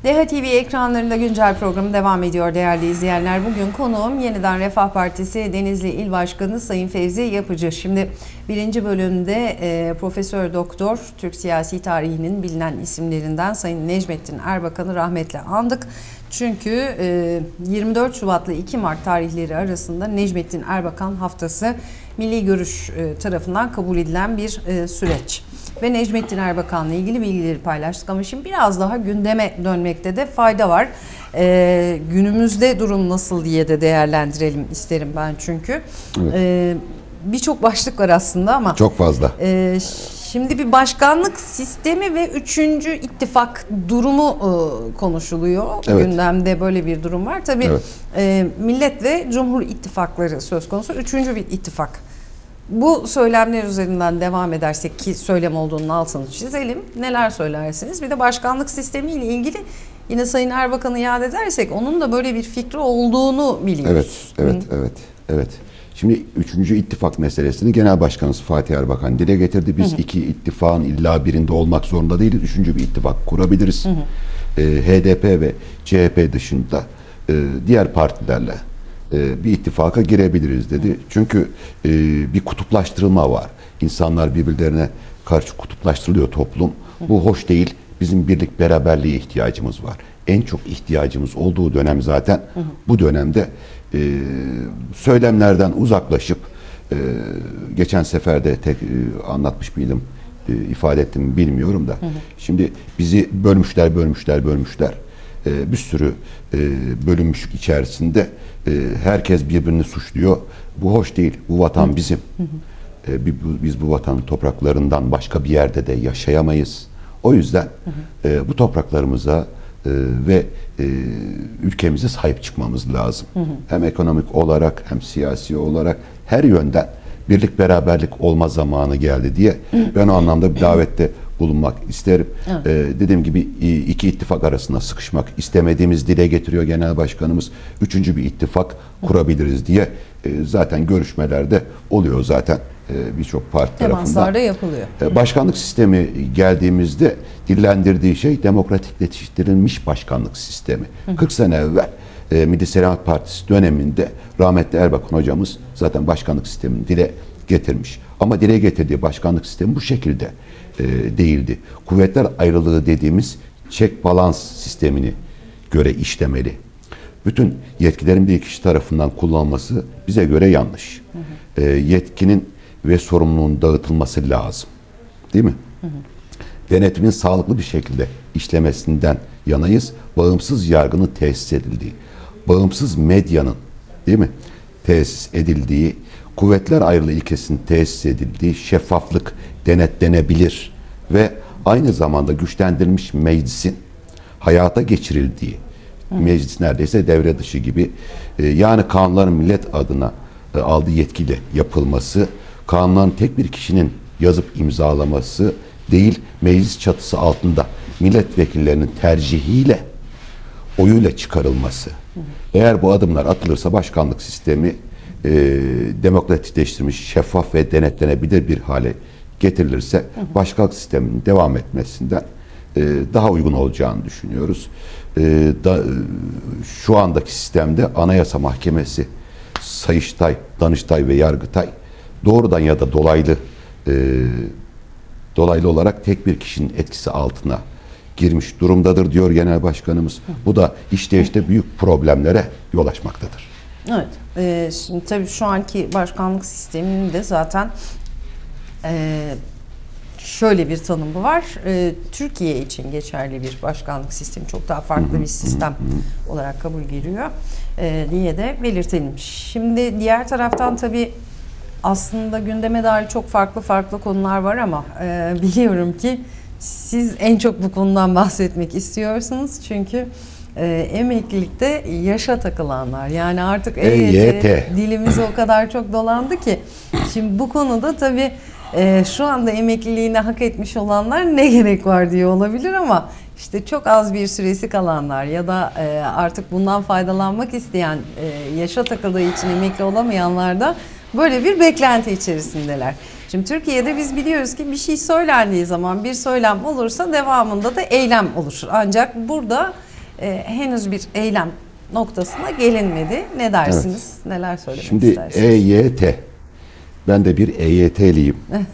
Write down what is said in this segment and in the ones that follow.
DEHA TV ekranlarında güncel programı devam ediyor değerli izleyenler. Bugün konuğum Yeniden Refah Partisi Denizli İl Başkanı Sayın Fevzi Yapıcı. Şimdi birinci bölümde Profesör Doktor Türk siyasi tarihinin bilinen isimlerinden Sayın Necmettin Erbakan'ı rahmetle andık. Çünkü 24 Şubat ile 2 Mart tarihleri arasında Necmettin Erbakan Haftası Milli Görüş tarafından kabul edilen bir süreç. Ve Necmettin Erbakan'la ilgili bilgileri paylaştık ama şimdi biraz daha gündeme dönmekte de fayda var. Günümüzde durum nasıl diye de değerlendirelim isterim ben çünkü. Evet. Birçok başlık var aslında ama. Çok fazla. Şimdi bir başkanlık sistemi ve 3. ittifak durumu konuşuluyor. Evet. Gündemde böyle bir durum var. Tabii evet. Millet ve Cumhur ittifakları söz konusu. 3. bir ittifak. Bu söylemler üzerinden devam edersek ki söylem olduğunun altını çizelim. Neler söylersiniz? Bir de başkanlık sistemi ile ilgili yine Sayın Erbakan'ı yad edersek onun da böyle bir fikri olduğunu biliyoruz. Evet. Şimdi 3. ittifak meselesini Genel Başkanımız Fatih Erbakan dile getirdi. Biz iki ittifakın illa birinde olmak zorunda değiliz. 3. bir ittifak kurabiliriz. HDP ve CHP dışında diğer partilerle bir ittifaka girebiliriz dedi. Çünkü bir kutuplaştırılma var. İnsanlar birbirlerine karşı kutuplaştırılıyor toplum. Bu hoş değil. Bizim birlik beraberliğe ihtiyacımız var. En çok ihtiyacımız olduğu dönem zaten bu dönemde söylemlerden uzaklaşıp geçen sefer de anlatmış mıydım, ifade ettim bilmiyorum da. Şimdi bizi bölmüşler. Bir sürü bölünmüşlük içerisinde herkes birbirini suçluyor. Bu hoş değil. Bu vatan bizim. Biz bu vatanın topraklarından başka bir yerde de yaşayamayız. O yüzden bu topraklarımıza ve ülkemize sahip çıkmamız lazım. Hem ekonomik olarak hem siyasi olarak her yönden birlik beraberlik olma zamanı geldi diye ben o anlamda bir davette bulunmak isterim. Dediğim gibi iki ittifak arasında sıkışmak istemediğimiz dile getiriyor Genel Başkanımız. 3. bir ittifak kurabiliriz diye zaten görüşmelerde oluyor zaten birçok parti tarafından. Temaslarda yapılıyor. Başkanlık sistemi geldiğimizde dillendirdiği şey demokratikleştirilmiş başkanlık sistemi. 40 sene evvel Milli Selamet Partisi döneminde rahmetli Erbakan hocamız zaten başkanlık sistemini dile getirmiş. Ama dile getirdiği başkanlık sistemi bu şekilde değildi. Kuvvetler ayrılığı dediğimiz check balance sistemini göre işlemeli. Bütün yetkilerin bir kişi tarafından kullanılması bize göre yanlış. Yetkinin ve sorumluluğun dağıtılması lazım. Değil mi? Denetimin sağlıklı bir şekilde işlemesinden yanayız. Bağımsız yargının tesis edildiği, bağımsız medyanın, değil mi, tesis edildiği, kuvvetler ayrılığı ilkesinin tesis edildiği, şeffaflık denetlenebilir ve aynı zamanda güçlendirilmiş meclisin hayata geçirildiği, meclis neredeyse devre dışı gibi, yani kanunların millet adına aldığı yetkiyle yapılması, kanunların tek bir kişinin yazıp imzalaması değil, meclis çatısı altında milletvekillerinin tercihiyle, oyuyla çıkarılması. Eğer bu adımlar atılırsa başkanlık sistemi demokratikleştirilmiş, şeffaf ve denetlenebilir bir hale getirilirse başkanlık sisteminin devam etmesinden daha uygun olacağını düşünüyoruz. Şu andaki sistemde Anayasa Mahkemesi, Sayıştay, Danıştay ve Yargıtay doğrudan ya da dolaylı olarak tek bir kişinin etkisi altına girmiş durumdadır diyor Genel Başkanımız. Bu da işleyişte büyük problemlere yol açmaktadır. Evet. Şimdi tabii şu anki başkanlık sisteminin de zaten şöyle bir tanımı var. Türkiye için geçerli bir başkanlık sistemi, çok daha farklı bir sistem olarak kabul görüyor diye de belirtelim. Şimdi diğer taraftan tabii aslında gündeme dair çok farklı konular var ama biliyorum ki siz en çok bu konudan bahsetmek istiyorsunuz. Çünkü emeklilikte yaşa takılanlar, yani artık EYT dilimize o kadar çok dolandı ki şimdi bu konuda tabii şu anda emekliliğini hak etmiş olanlar ne gerek var diye olabilir ama işte çok az bir süresi kalanlar ya da artık bundan faydalanmak isteyen, yaşa takıldığı için emekli olamayanlar da böyle bir beklenti içerisindeler. Şimdi Türkiye'de biz biliyoruz ki bir şey söylendiği zaman, bir söylem olursa devamında da eylem oluşur. Ancak burada henüz bir eylem noktasına gelinmedi. Ne dersiniz? Neler söylemek Şimdi istersiniz? EYT, ben de bir EYT'liyim.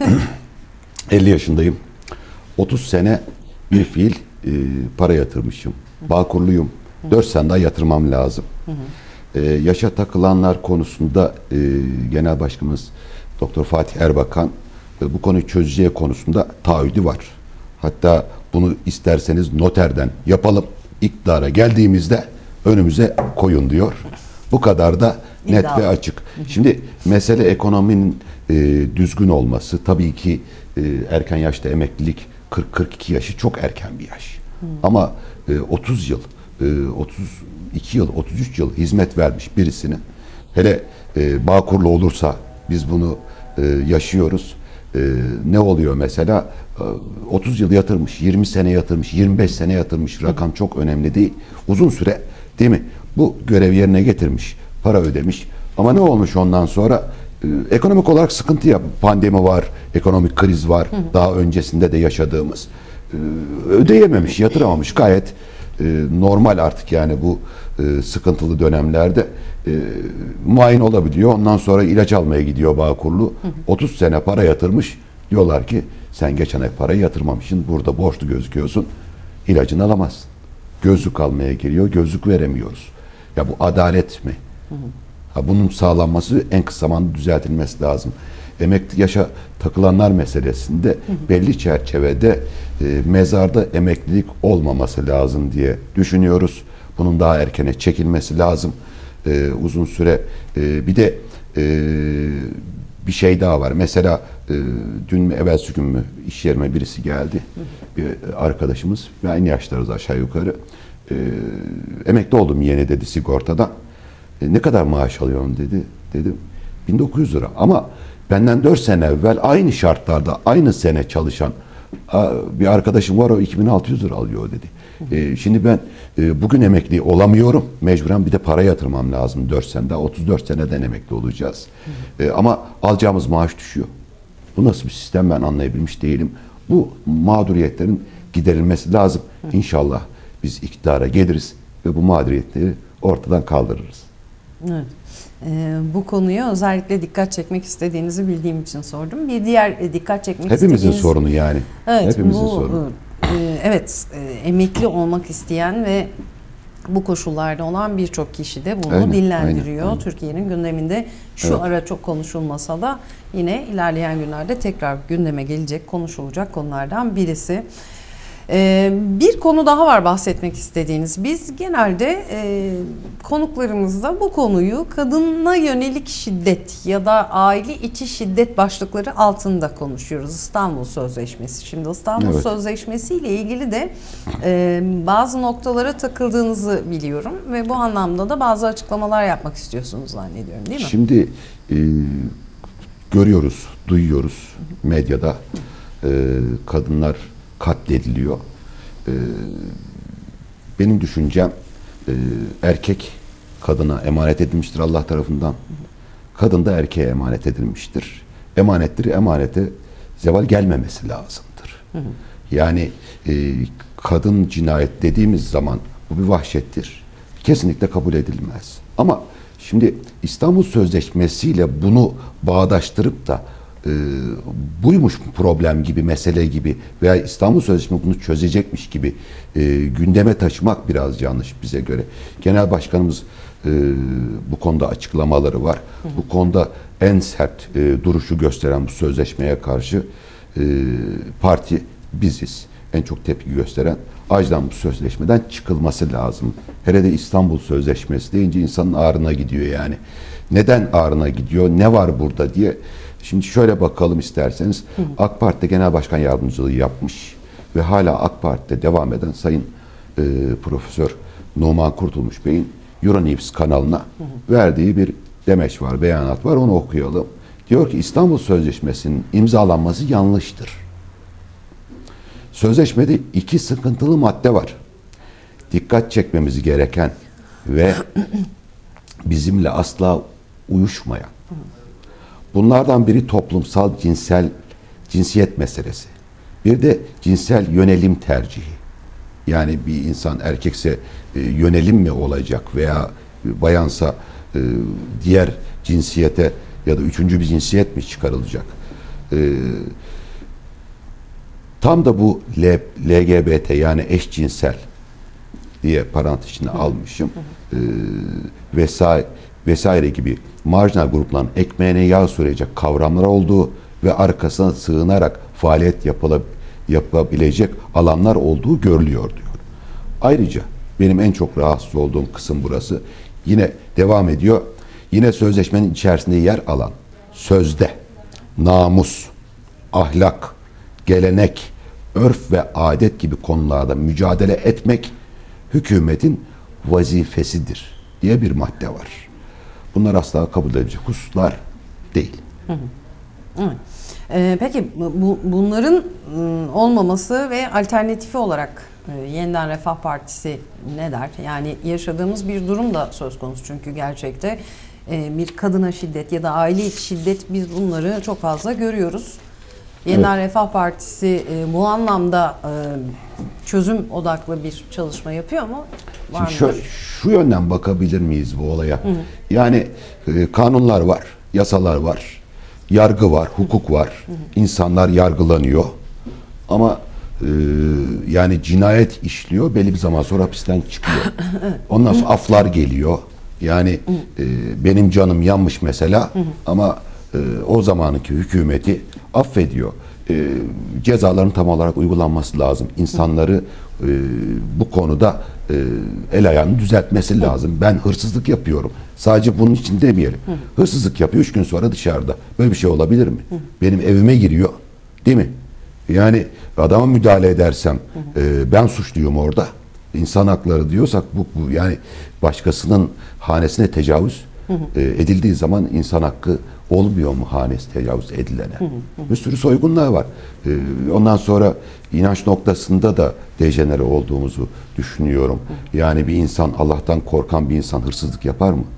50 yaşındayım. 30 sene bir fiil para yatırmışım. Bağkurluyum. 4 sene daha yatırmam lazım. Yaşa takılanlar konusunda Genel Başkanımız Doktor Fatih Erbakan bu konuyu çözeceği konusunda taahhüdü var. Hatta bunu isterseniz noterden yapalım. İktidara geldiğimizde önümüze koyun diyor. Bu kadar da net ve açık. Şimdi mesele ekonominin düzgün olması. Tabii ki erken yaşta emeklilik 40-42 yaşı çok erken bir yaş. Ama 30 yıl, 32 yıl, 33 yıl hizmet vermiş birisinin hele Bağkurlu olursa biz bunu yaşıyoruz. Ne oluyor mesela? 30 yıl yatırmış, 20 sene yatırmış, 25 sene yatırmış. Rakam çok önemli değil. Uzun süre değil mi? Bu görev yerine getirmiş, para ödemiş. Ama ne olmuş ondan sonra? Ekonomik olarak sıkıntı ya. Pandemi var, ekonomik kriz var. Daha öncesinde de yaşadığımız. Ödeyememiş, yatıramamış. Gayet normal artık yani bu sıkıntılı dönemlerde muayene olabiliyor. Ondan sonra ilaç almaya gidiyor Bağkurlu. 30 sene para yatırmış. Diyorlar ki sen geçen ay parayı yatırmamışsın. Burada borçlu gözüküyorsun. İlacını alamazsın. Gözlük almaya geliyor. Gözlük veremiyoruz. Ya bu adalet mi? Bunun sağlanması en kısa zamanda düzeltilmesi lazım. Emekli yaşa takılanlar meselesinde belli çerçevede mezarda emeklilik olmaması lazım diye düşünüyoruz. Bunun daha erkene çekilmesi lazım. Uzun süre bir de bir şey daha var. Mesela dün mü evvelsi gün mü iş yerime birisi geldi. Bir arkadaşımız ve aynı yaşlarız aşağı yukarı. Emekli oldum yeni dedi sigortadan. Ne kadar maaş alıyorsun dedi. Dedim 1900 lira ama benden 4 sene evvel aynı şartlarda aynı sene çalışan bir arkadaşım var, o 2600 lira alıyor dedi. Şimdi ben bugün emekli olamıyorum. Mecburen bir de para yatırmam lazım 4 sene. Daha 34 seneden emekli olacağız. Ama alacağımız maaş düşüyor. Bu nasıl bir sistem ben anlayabilmiş değilim. Bu mağduriyetlerin giderilmesi lazım. İnşallah biz iktidara geliriz ve bu mağduriyetleri ortadan kaldırırız. Evet. Bu konuya özellikle dikkat çekmek istediğinizi bildiğim için sordum. Bir diğer dikkat çekmek hepimizin istediğiniz... sorunu yani. Evet, hepimizin sorunu. Evet, emekli olmak isteyen ve bu koşullarda olan birçok kişi de bunu dillendiriyor. Aynen. Türkiye'nin gündeminde şu ara çok konuşulmasa da yine ilerleyen günlerde tekrar gündeme gelecek, konuşulacak konulardan birisi. Bir konu daha var bahsetmek istediğiniz. Biz genelde konuklarımızda bu konuyu kadına yönelik şiddet ya da aile içi şiddet başlıkları altında konuşuyoruz. İstanbul Sözleşmesi. Şimdi İstanbul Sözleşmesi ile ilgili de bazı noktalara takıldığınızı biliyorum ve bu anlamda da bazı açıklamalar yapmak istiyorsunuz zannediyorum, değil mi? Şimdi görüyoruz, duyuyoruz medyada kadınlar katlediliyor. Benim düşüncem erkek kadına emanet edilmiştir Allah tarafından. Kadın da erkeğe emanet edilmiştir. Emanete zeval gelmemesi lazımdır. Yani kadın cinayet dediğimiz zaman bu bir vahşettir. Kesinlikle kabul edilmez. Ama şimdi İstanbul Sözleşmesi ile bunu bağdaştırıp da buymuş problem gibi, mesele gibi veya İstanbul Sözleşmesi bunu çözecekmiş gibi gündeme taşımak biraz yanlış bize göre. Genel Başkanımız bu konuda açıklamaları var. Bu konuda en sert duruşu gösteren bu sözleşmeye karşı parti biziz. En çok tepki gösteren. Acilen bu sözleşmeden çıkılması lazım. Hele de İstanbul Sözleşmesi deyince insanın ağrına gidiyor yani. Neden ağrına gidiyor? Ne var burada diye. Şimdi şöyle bakalım isterseniz. AK Parti'de Genel Başkan Yardımcılığı yapmış ve hala AK Parti'de devam eden Sayın Profesör Numan Kurtulmuş Bey'in Euronews kanalına verdiği bir demeç var, beyanat var. Onu okuyalım. Diyor ki İstanbul Sözleşmesi'nin imzalanması yanlıştır. Sözleşmede 2 sıkıntılı madde var. Dikkat çekmemiz gereken ve bizimle asla uyuşmayan. Bunlardan biri toplumsal cinsiyet meselesi. Bir de cinsel yönelim tercihi. Yani bir insan erkekse yönelim mi olacak veya bayansa diğer cinsiyete ya da üçüncü bir cinsiyet mi çıkarılacak? Tam da bu LGBT yani eşcinsel diye parantez içine almışım. Vesaire gibi marjinal grupların ekmeğine yağ sürecek kavramlar olduğu ve arkasına sığınarak faaliyet yapabilecek alanlar olduğu görülüyor diyor. Ayrıca benim en çok rahatsız olduğum kısım burası. Yine devam ediyor. Yine sözleşmenin içerisinde yer alan sözde namus, ahlak, gelenek, örf ve adet gibi konularda mücadele etmek hükümetin vazifesidir diye bir madde var. Bunlar asla kabul edilecek hususlar değil. Evet. Peki bunların olmaması ve alternatifi olarak Yeniden Refah Partisi ne der? Yani yaşadığımız bir durum da söz konusu çünkü gerçekte bir kadına şiddet ya da aile içi şiddet, biz bunları çok fazla görüyoruz. Yeniden Refah Partisi bu anlamda çözüm odaklı bir çalışma yapıyor mu? Şu yönden bakabilir miyiz bu olaya? Yani kanunlar var, yasalar var, yargı var, hukuk var, insanlar yargılanıyor. Ama yani cinayet işliyor, belli bir zaman sonra hapisten çıkıyor. Ondan sonra aflar geliyor. Yani benim canım yanmış mesela ama o zamanki hükümeti affediyor. Cezaların tam olarak uygulanması lazım. İnsanları bu konuda el ayağını düzeltmesi lazım. Ben hırsızlık yapıyorum. Sadece bunun için demeyelim. Hırsızlık yapıyor, 3 gün sonra dışarıda. Böyle bir şey olabilir mi? Benim evime giriyor. Değil mi? Yani adama müdahale edersem ben suçluyum orada. İnsan hakları diyorsak bu yani başkasının hanesine tecavüz edildiği zaman insan hakkı olmuyor mu hanesi tecavüz edilene? Bir sürü soygunlar var. Ondan sonra inanç noktasında da dejenere olduğumuzu düşünüyorum. Yani bir insan, Allah'tan korkan bir insan hırsızlık yapar mı?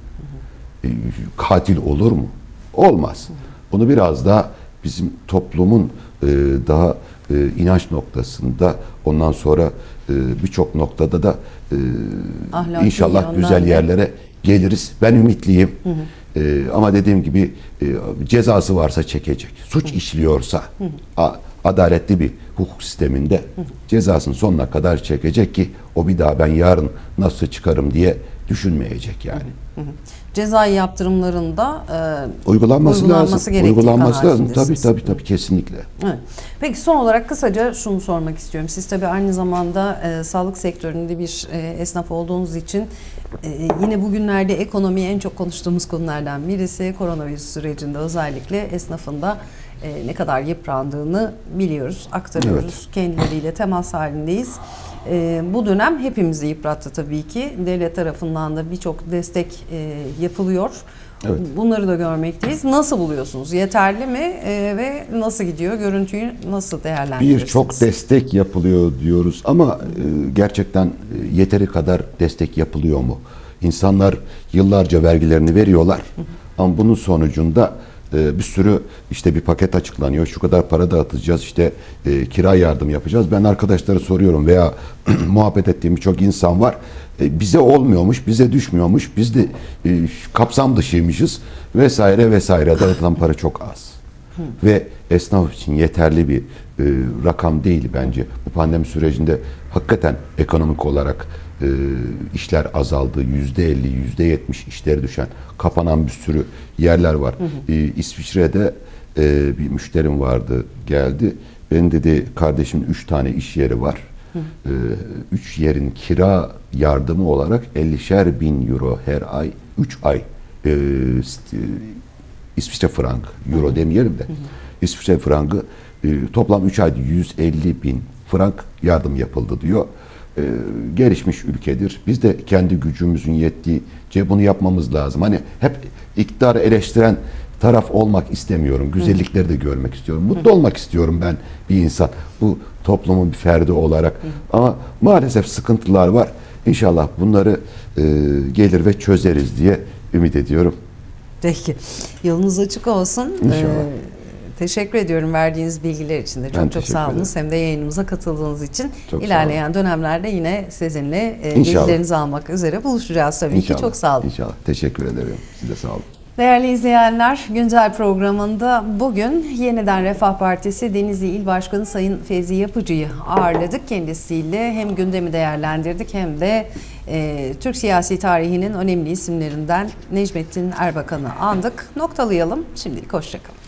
Katil olur mu? Olmaz. Bunu biraz daha bizim toplumun daha inanç noktasında, ondan sonra birçok noktada da inşallah güzel yerlere geliriz. Ben ümitliyim. Ama dediğim gibi cezası varsa çekecek. Suç işliyorsa adaletli bir hukuk sisteminde cezasını sonuna kadar çekecek ki o bir daha ben yarın nasıl çıkarım diye düşünmeyecek yani. Cezai yaptırımlarında uygulanması lazım. Uygulanması lazım. Tabii kesinlikle. Evet. Peki son olarak kısaca şunu sormak istiyorum. Siz tabii aynı zamanda sağlık sektöründe bir esnaf olduğunuz için yine bugünlerde ekonomi en çok konuştuğumuz konulardan birisi. Koronavirüs sürecinde özellikle esnafın da ne kadar yıprandığını biliyoruz, aktarıyoruz. Evet. Kendileriyle temas halindeyiz. Bu dönem hepimizi yıprattı tabii ki. Devlet tarafından da birçok destek yapılıyor. Evet. Bunları da görmekteyiz. Nasıl buluyorsunuz? Yeterli mi ve nasıl gidiyor? Görüntüyü nasıl değerlendiriyorsunuz? Birçok destek yapılıyor diyoruz ama gerçekten yeteri kadar destek yapılıyor mu? İnsanlar yıllarca vergilerini veriyorlar ama bunun sonucunda bir sürü işte bir paket açıklanıyor. Şu kadar para dağıtacağız, işte kira yardım yapacağız. Ben arkadaşlara soruyorum veya muhabbet ettiğim birçok insan var. Bize olmuyormuş, bize düşmüyormuş. Biz de kapsam dışıymışız vesaire. Dağıtılan para çok az. Ve esnaf için yeterli bir rakam değil bence. Bu pandemi sürecinde hakikaten ekonomik olarak işler azaldı. %50, %70 işleri düşen, kapanan bir sürü yerler var. İsviçre'de bir müşterim vardı, geldi. Benim dedi kardeşimin 3 tane iş yeri var. 3 yerin kira yardımı olarak 50'şer bin euro her ay, 3 ay İsviçre frangı, euro demeyelim de İsviçre frangı toplam 3 ayda 150 bin frank yardım yapıldı diyor. Gelişmiş ülkedir. Biz de kendi gücümüzün yettiğince bunu yapmamız lazım. Hani hep iktidarı eleştiren taraf olmak istemiyorum. Güzellikleri de görmek istiyorum. Mutlu olmak istiyorum ben bir insan. Bu toplumun bir ferdi olarak. Ama maalesef sıkıntılar var. İnşallah bunları gelir ve çözeriz diye ümit ediyorum. Peki. Yolunuz açık olsun. İnşallah. Teşekkür ediyorum verdiğiniz bilgiler için de. Ben Çok sağ olunuz. Hem de yayınımıza katıldığınız için. Çok İlerleyen dönemlerde yine sizinle İnşallah. bilgilerinizi almak üzere buluşacağız tabii İnşallah. ki. Çok sağ olun. İnşallah. Teşekkür ederim. Siz de sağ olun. Değerli izleyenler, Güncel programında bugün Yeniden Refah Partisi Denizli İl Başkanı Sayın Fevzi Yapıcı'yı ağırladık. Kendisiyle hem gündemi değerlendirdik hem de Türk siyasi tarihinin önemli isimlerinden Necmettin Erbakan'ı andık. Noktalayalım. Şimdilik hoşça kalın.